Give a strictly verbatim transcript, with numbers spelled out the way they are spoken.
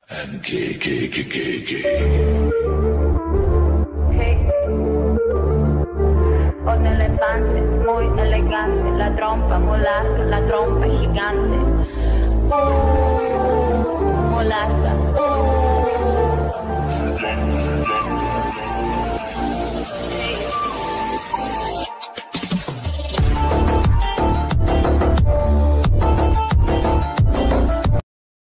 And K, K, K, K, K. Hey. Un elefante muy elegante, la trompa muy larga, la trompa gigante. Uh.